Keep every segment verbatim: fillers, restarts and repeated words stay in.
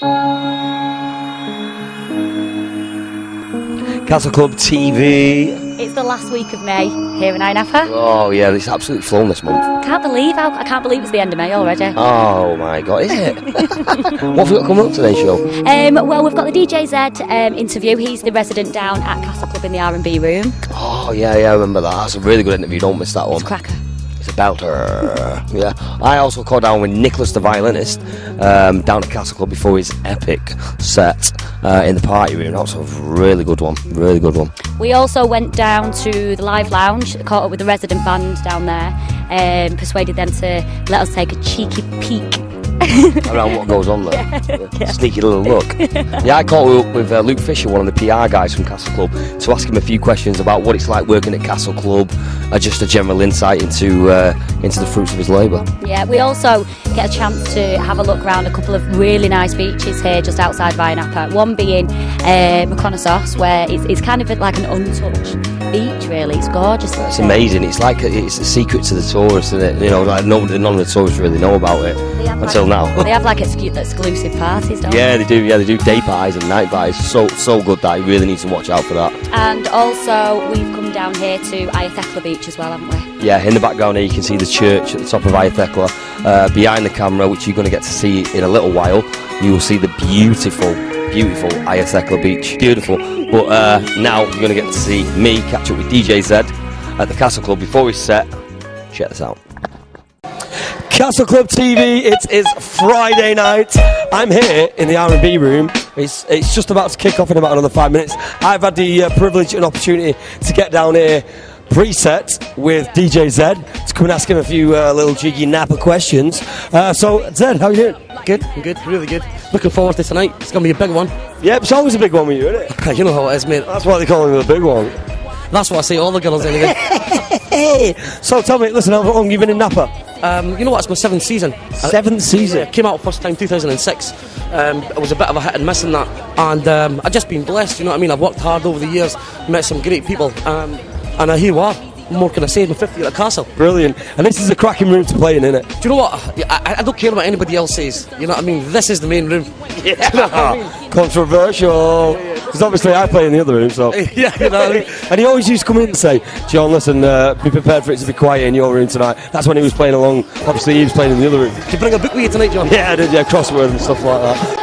Castle Club T V. It's the last week of May here in Napa. Oh yeah, it's absolutely flown this month. Can't believe how I can't believe it's the end of May already. Oh my god, is it? What have we got coming up today's show? Um, well, we've got the D J Zed um, interview. He's the resident down at Castle Club in the R and B room. Oh yeah, yeah, I remember that. That's a really good interview. Don't miss that one. It's a cracker. It's a belter. Yeah. I also called down with Nikolas the Violinist um, down at Castle Club before his epic set uh, in the party room. That was a really good one. Really good one. We also went down to the live lounge, caught up with the resident band down there, and um, persuaded them to let us take a cheeky peek around what goes on there. Yeah. Yeah. Sneaky little look. Yeah, I caught up with uh, Luke Fisher, one of the P R guys from Castle Club, to ask him a few questions about what it's like working at Castle Club, uh, just a general insight into uh, into the fruits of his labour. Yeah, we also get a chance to have a look around a couple of really nice beaches here just outside Napa. One being uh, Makronissos, where it's, it's kind of like an untouched beach, really. It's gorgeous. It's amazing. It's like a, it's a secret to the tourists, isn't it? You know, like nobody, none of the tourists really know about it until like, now. They have like exclu exclusive parties, don't yeah, they? they do. Yeah, they do day parties and night parties. So so good that you really need to watch out for that. And also, we've come down here to Ayia Beach as well, haven't we? Yeah, in the background here you can see the church at the top of Ayia. Uh, behind the camera, which you're going to get to see in a little while, you will see the beautiful, beautiful Ayia Beach. Beautiful. But uh, now you're going to get to see me catch up with D J Zed at the Castle Club before his set. Check this out. Castle Club T V, it is Friday night. I'm here in the R and B room. It's, it's just about to kick off in about another five minutes. I've had the uh, privilege and opportunity to get down here pre-set with D J Zed to come and ask him a few uh, little cheeky Napa questions. Uh, so, Zed, how are you doing? Good, good, really good. Looking forward to tonight. It's going to be a big one. Yeah, it's always a big one with you, isn't it? You know how it is, mate. That's why they call him a big one. That's what I say to all the girls anyway. So tell me, listen, how long have you been in Napa? Um, you know what, it's my seventh season. Seventh season? Yeah, came out first time two thousand six. Um, it was a bit of a hit and miss in that. And um, I've just been blessed, you know what I mean? I've worked hard over the years, met some great people. Um, and uh, here we are. What more can I say? My fifth year at Castle. Brilliant. And this is a cracking room to play in, isn't it? Do you know what? I, I don't care what anybody else says. You know what I mean? This is the main room. Yeah. You know what I mean? Controversial. Because obviously I play in the other room, so. Yeah, you know what I mean? And he always used to come in and say, John, listen, uh, be prepared for it to be quiet in your room tonight. That's when he was playing along. Obviously he was playing in the other room. Did you bring a book with you tonight, John? Yeah, I did, yeah, crossword and stuff like that.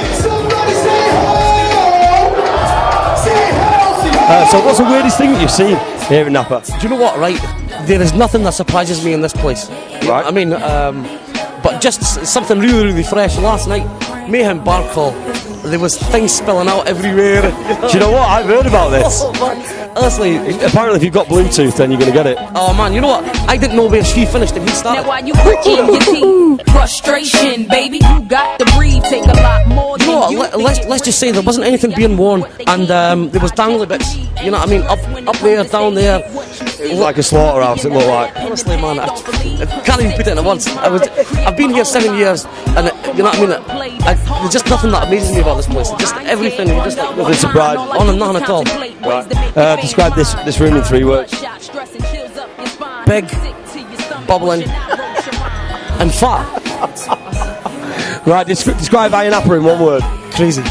Uh, so what's the weirdest thing that you've seen here in Napa? Do you know what, right? There is nothing that surprises me in this place. Right. I mean, um, but just something really, really fresh. Last night, Mayhem Barkfall, there was things spilling out everywhere. Do you know what? I've heard about this. Oh, man. Honestly, apparently if you've got Bluetooth, then you're going to get it. Oh man, you know what? I didn't know where she finished and he started. Now while you working your teeth, frustration, baby, you got to breathe. Take a lot more than you know what? you Let, let's let's just say there wasn't anything being worn, and um, there was dangly bits. You know what I mean? Up up there, down there. It was like a slaughterhouse. It looked like. Honestly, man, I, I can't even put it in words. I was, I've been here seven years, and it, you know what I mean? I, I, there's just nothing that amazes me about this place. Just everything. You just like nothing surprised. On and nothing at all. Right. Uh, describe this this room in three words. Big, bubbling, and fat. Right. Descri describe Ayia Napa in one word. Crazy.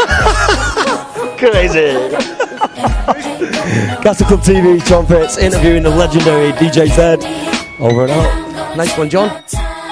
Crazy. Castle Club T V, John Fitz interviewing the legendary D J Zed. Over and out. Nice one, John.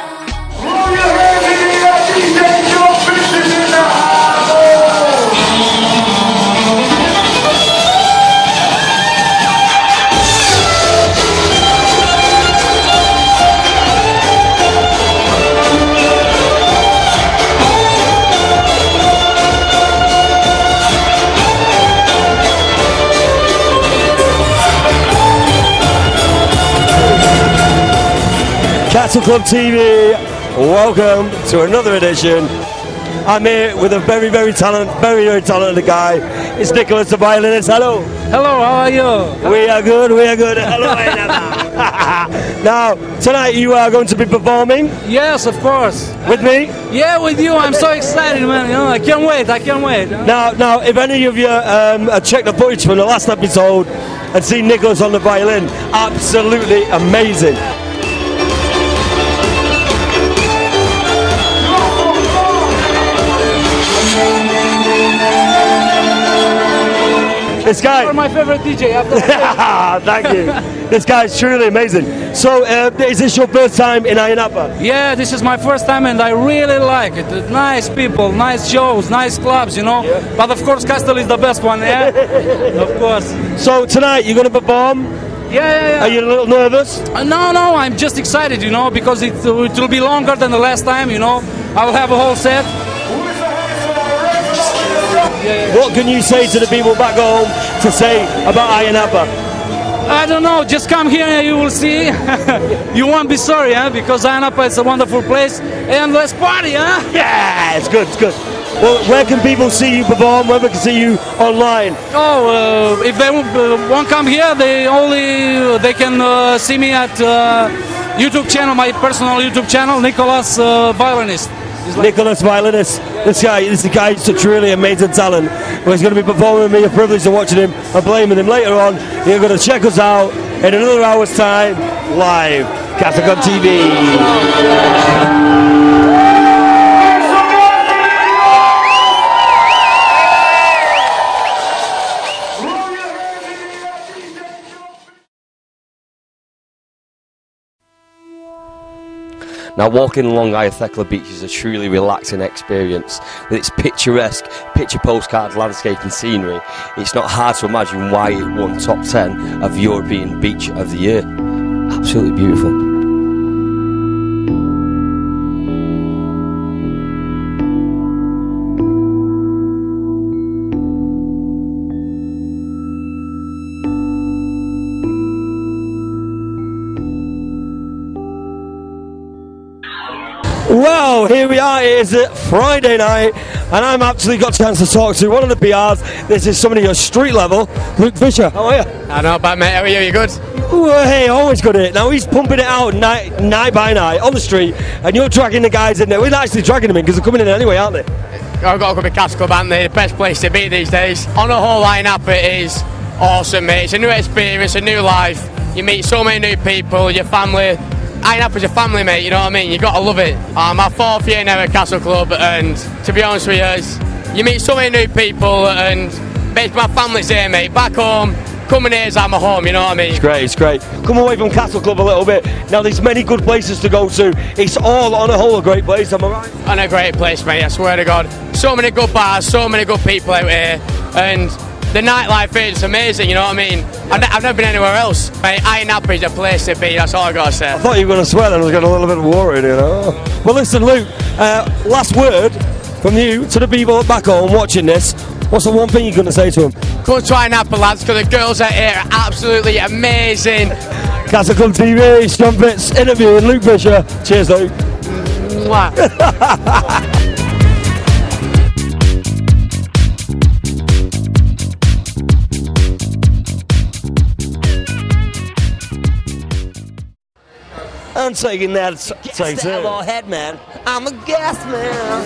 Castle Club T V, welcome to another edition. I'm here with a very, very talented, very, very talented guy. It's Nikolas the Violinist. Hello. Hello, how are you? We are good, we are good. Hello, Now, tonight you are going to be performing. Yes, of course. With me? Yeah, with you. I'm so excited, man. You know, I can't wait, I can't wait. Now, now, if any of you um, have checked the footage from the last episode and seen Nikolas on the violin, absolutely amazing. This guy. You're my favorite D J. After Thank you. This guy's truly amazing. So, uh, is this your first time in Ayia Napa? Yeah, this is my first time and I really like it. Nice people, nice shows, nice clubs, you know. Yeah. But of course, Castle is the best one, yeah? Of course. So, tonight you're going to perform? Yeah, yeah, yeah. Are you a little nervous? Uh, no, no, I'm just excited, you know, because it, uh, it will be longer than the last time, you know. I will have a whole set. What can you say to the people back home to say about Ayia Napa? I don't know, just come here and you will see. You won't be sorry, huh? Because Ayia Napa is a wonderful place. And let's party, huh? Yeah, it's good, it's good. Well, where can people see you perform? Where they can see you online? Oh, uh, if they uh, won't come here, they only they can uh, see me at uh, YouTube channel, my personal YouTube channel, Nikolas uh, Violinist. Like Nikolas Violinist. This guy, this guy is a truly amazing talent. Well, he's going to be performing with me. A privilege of watching him and playing with him later on. You're going to check us out in another hour's time, live. Castle T V. Now, walking along Ayia Beach is a truly relaxing experience. With its picturesque, picture postcard landscape and scenery, it's not hard to imagine why it won top ten of European Beach of the Year. Absolutely beautiful. Well, here we are. It is uh, Friday night, and I'm actually got a chance to talk to one of the P Rs. This is somebody at street level, Luke Fisher. How are you? I know, but mate, how are you? You good? Well, hey, always good at it. Now he's pumping it out night, night by night on the street, and you're dragging the guys in there. We're not actually dragging them in because they're coming in anyway, aren't they? I've got to go to Castle Club, aren't they? The best place to be these days. On the whole, Ayia Napa is awesome, mate. It's a new experience, a new life. You meet so many new people, your family. Ayia Napa's your family, mate, you know what I mean? You got to love it. I'm my fourth year now at Castle Club, and to be honest with you, you meet so many new people, and basically my family's here, mate. Back home, coming here is like my home, you know what I mean? It's great, it's great. Come away from Castle Club a little bit. Now there's many good places to go to. It's all on a whole a great place, am I right? And a great place, mate, I swear to God. So many good bars, so many good people out here, and the nightlife here is amazing, you know what I mean? I've, I've never been anywhere else. Mate, Ayia Napa is a place to be, that's all I got to say. I thought you were going to swear and I was getting a little bit worried, you know. Well, listen, Luke, uh, last word from you to the people back home watching this. What's the one thing you're going to say to them? Come to Ayia Napa, lads, because the girls out here are absolutely amazing. Castle Club T V, Sean Fitz, interviewing Luke Fisher. Cheers, Luke. Mwah. I'm taking that. Take two. Head man. I'm a gas man.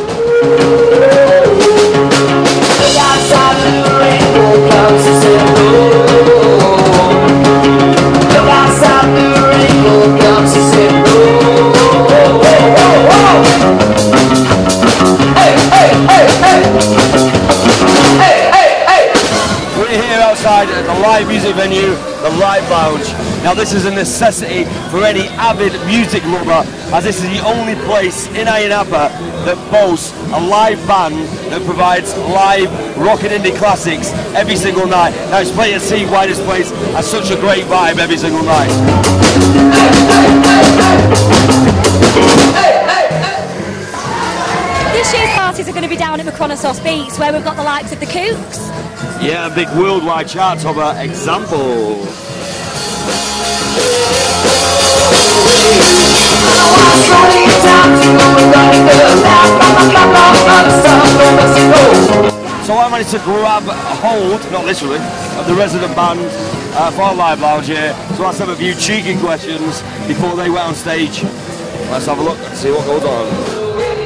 We're here outside at the live music venue, the Live Lounge. Now this is a necessity for any avid music lover, as this is the only place in Ayia Napa that boasts a live band that provides live rock and indie classics every single night. Now it's plain to see why this place has such a great vibe every single night. This year's parties are going to be down at Makronissos Beach, where we've got the likes of the Kooks. Yeah, a big worldwide chart topper example. So I managed to grab a hold, not literally, of the resident band uh, for our Live Lounge here. So let's have a few cheeky questions before they went on stage. Let's have a look and see what goes on.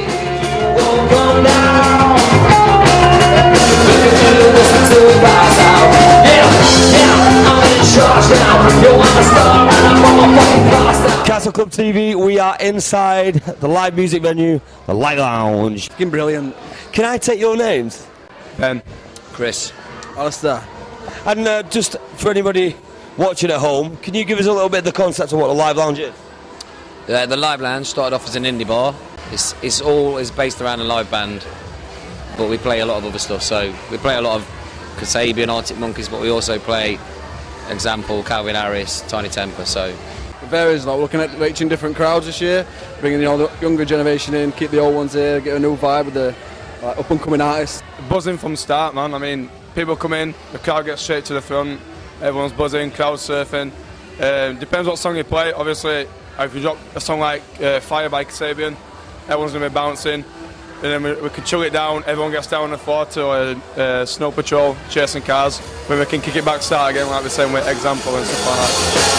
Castle Club T V, we are inside the live music venue, the Live Lounge. Fucking brilliant. Can I take your names? Ben. Chris. Alistair. And uh, just for anybody watching at home, can you give us a little bit of the concept of what the Live Lounge is? Uh, the Live Lounge started off as an indie bar. It's, it's all is based around a live band, but we play a lot of other stuff. So we play a lot of Kasabian, Arctic Monkeys, but we also play, example, Calvin Harris, Tiny Temper. So it varies. Like, we're looking at reaching different crowds this year, bringing the older, younger generation in, keep the old ones here, get a new vibe with the like, up and coming artists. Buzzing from start, man. I mean, people come in, the crowd gets straight to the front. Everyone's buzzing, crowd surfing. Um, depends what song you play. Obviously, if you drop a song like uh, Fire by Kasabian, everyone's going to be bouncing. And then we, we can chill it down, everyone gets down on the floor to a, a snow patrol, chasing cars. Then we can kick it back, start again, like the same way, example and stuff like that.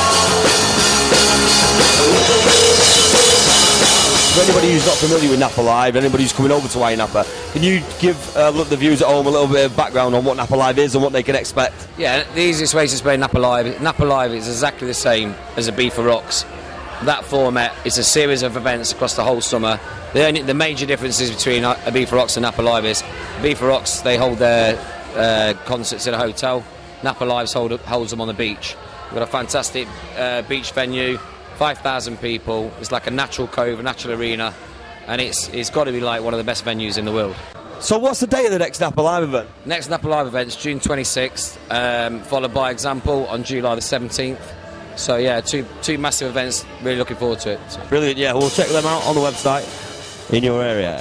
For anybody who's not familiar with Napa Live, anybody who's coming over to Ayia Napa, can you give uh, look, the viewers at home a little bit of background on what Napa Live is and what they can expect? yeah, the easiest way to explain Napa Live, Napa Live is exactly the same as a B for Rocks. That format is a series of events across the whole summer. The, only, the major differences between a B for Rocks and Napa Live is B for Rocks, they hold their uh, concerts in a hotel. Napa Live hold, holds them on the beach. We've got a fantastic uh, beach venue, five thousand people. It's like a natural cove, a natural arena, and it's it's got to be like one of the best venues in the world. So what's the date of the next Napa Live event? Next Napa Live event is June twenty-sixth, um, followed by Example on July the seventeenth. So yeah, two two massive events. Really looking forward to it. Brilliant. Yeah, we'll check them out on the website in your area.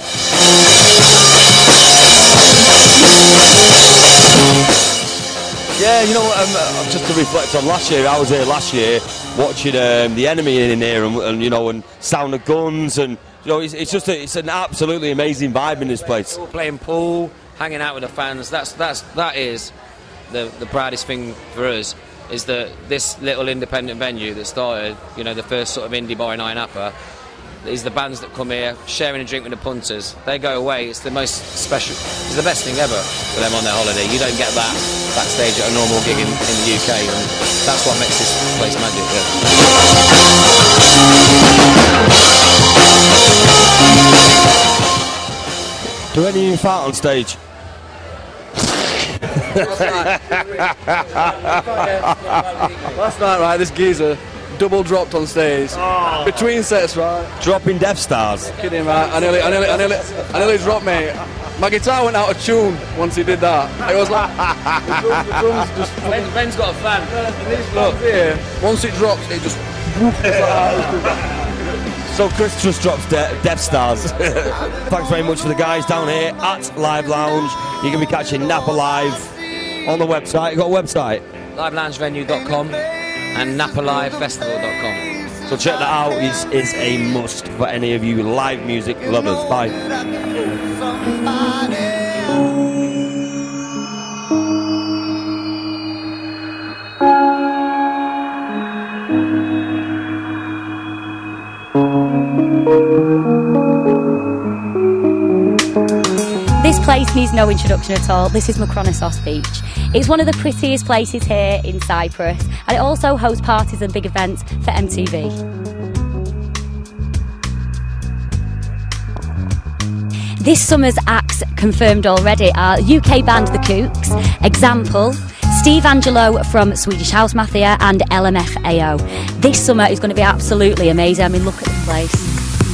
Yeah, you know, um, just to reflect on last year, I was here last year watching um, the Enemy in here, and, and you know, and sound of guns, and you know, it's, it's just a, it's an absolutely amazing vibe in this place. We're playing pool, hanging out with the fans. That's that's that is the the proudest thing for us. Is that this little independent venue that started, you know, the first sort of indie bar in Ayia Napa, is the bands that come here, sharing a drink with the punters. They go away, it's the most special, it's the best thing ever for them on their holiday. You don't get that backstage at a normal gig in, in the U K, and that's what makes this place magic. Yeah. Do any of you fart on stage? Last night, right, this geezer double dropped on stage. Oh. Between sets, right? Dropping Death Stars. Kidding, right? I nearly, I nearly, I nearly, I nearly dropped, mate. My guitar went out of tune once he did that. It was like the drums, the drums just. Ben, Ben's got a fan. Look here. Once it drops, it just. So Chris just drops de Death Stars. Thanks very much for the guys down here at Live Lounge. You're going to be catching Napa Live on the website. You got a website? live lounge venue dot com and napa live festival dot com. So check that out. It is a must for any of you live music lovers. Bye. This place needs no introduction at all. This is Makronissos Beach. It's one of the prettiest places here in Cyprus, and it also hosts parties and big events for M T V. This summer's acts confirmed already are U K band The Kooks, Example, Steve Angelo from Swedish House Mafia, and L M F A O. This summer is going to be absolutely amazing. I mean, look at the place.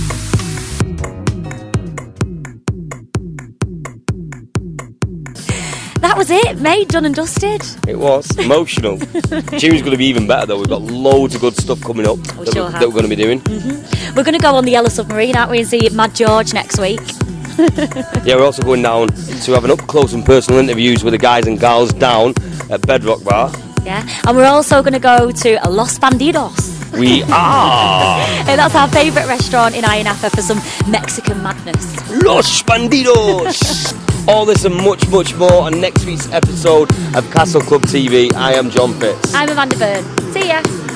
That was it, mate, done and dusted. It was emotional. Tune's going to be even better though. We've got loads of good stuff coming up We that, sure we're, have. that we're going to be doing. Mm-hmm. We're going to go on the Yellow Submarine, aren't we, and see Mad George next week. Yeah, we're also going down to have an up close and personal interviews with the guys and gals down at Bedrock Bar. Yeah, and we're also going to go to a Los Bandidos. We are! And that's our favourite restaurant in Ayia Napa for some Mexican madness. Los Bandidos! All this and much, much more on next week's episode of Castle Club T V. I am John Fitz. I'm Amanda Byrne. See ya!